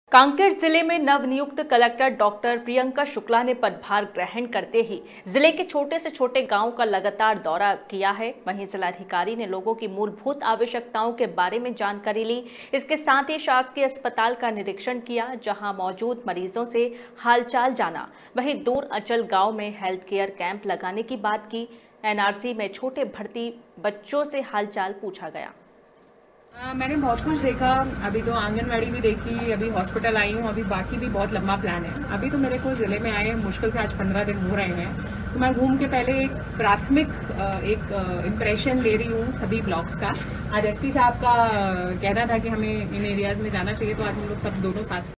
कांकेर जिले में नवनियुक्त कलेक्टर डॉक्टर प्रियंका शुक्ला ने पदभार ग्रहण करते ही जिले के छोटे से छोटे गांव का लगातार दौरा किया है। वहीं जिलाधिकारी ने लोगों की मूलभूत आवश्यकताओं के बारे में जानकारी ली। इसके साथ ही शासकीय अस्पताल का निरीक्षण किया, जहां मौजूद मरीजों से हालचाल जाना। वहीं दूर अंचल गाँव में हेल्थ केयर कैंप लगाने की बात की। एनआरसी में छोटे भर्ती बच्चों से हालचाल पूछा गया। मैंने बहुत कुछ देखा। अभी तो आंगनवाड़ी भी देखी, अभी हॉस्पिटल आई हूँ, अभी बाकी भी बहुत लंबा प्लान है। अभी तो मेरे को जिले में आए मुश्किल से आज 15 दिन हो रहे हैं, तो मैं घूम के पहले एक प्राथमिक इम्प्रेशन ले रही हूँ सभी ब्लॉक्स का। आज एसपी साहब का कहना था कि हमें इन एरियाज में जाना चाहिए, तो आज हम लोग सब दोनों साथ